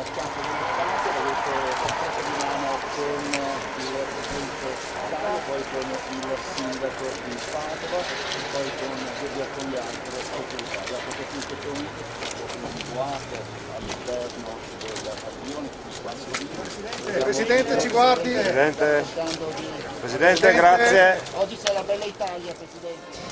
Piazza dello Stato, avete passato Milano con il presidente Caio, poi con il sindaco di Padova e poi con via con le altre autorità. La protagonista sono situate all'interno del padiglione, tutti quanti. Presidente, ci guardi? Presidente, grazie. Oggi c'è la bella Italia, Presidente.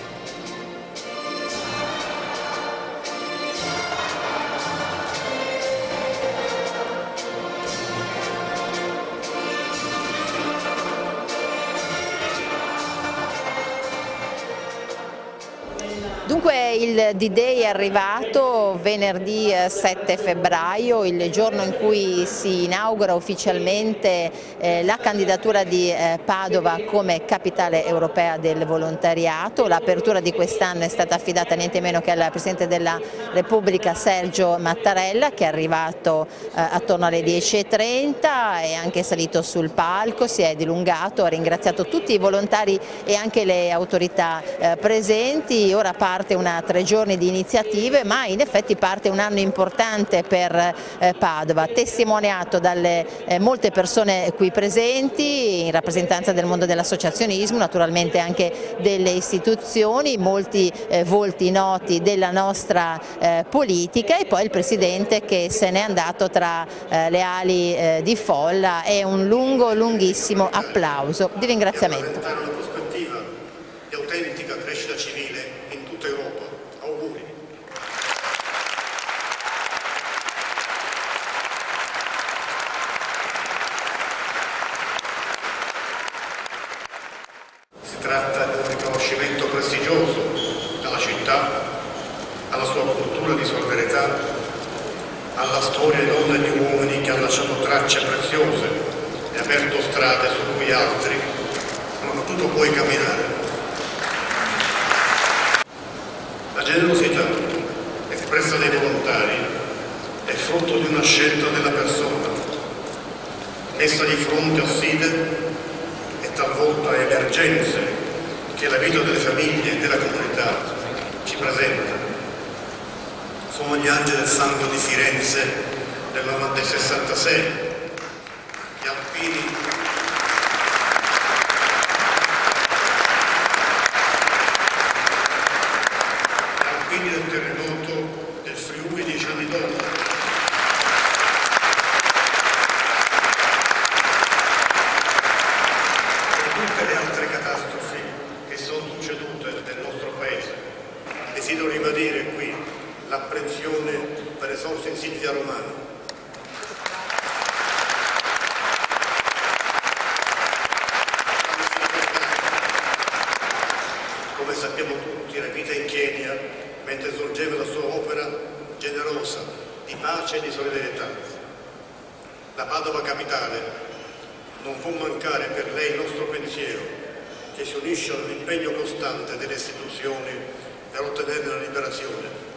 Dunque il D-Day è arrivato venerdì 7 febbraio, il giorno in cui si inaugura ufficialmente la candidatura di Padova come capitale europea del volontariato. L'apertura di quest'anno è stata affidata niente meno che al Presidente della Repubblica Sergio Mattarella, che è arrivato attorno alle 10:30, è anche salito sul palco, si è dilungato, ha ringraziato tutti i volontari e anche le autorità presenti. Ora parte una 3 giorni di iniziative, ma in effetti parte un anno importante per Padova, testimoniato dalle molte persone qui presenti in rappresentanza del mondo dell'associazionismo, naturalmente anche delle istituzioni, molti volti noti della nostra politica e poi il Presidente che se n'è andato tra le ali di folla e un lunghissimo applauso di ringraziamento. Una prospettiva di autentica crescita civile in tutta Europa. Auguri. Si tratta di un riconoscimento prestigioso alla città, alla sua cultura di solidarietà, alla storia di donne e di uomini che hanno lasciato tracce preziose e aperto strade su cui altri non hanno potuto poi camminare. La generosità espressa dai volontari è frutto di una scelta della persona, messa di fronte a sfide e talvolta a emergenze che la vita delle famiglie e della comunità ci presenta. Sono gli Angeli del Sangue di Firenze del 66, gli alpini del terremoto del Friuli 10 anni dopo. E tutte le altre catastrofi che sono succedute nel nostro paese. Desidero ribadire qui l'apprensione per le sorti di Silvia Romano. Come sappiamo tutti, era vita in Kenya mentre svolgeva la sua opera generosa di pace e di solidarietà. La Padova capitale non può mancare per lei il nostro pensiero, che si unisce all'impegno costante delle istituzioni per ottenere la liberazione.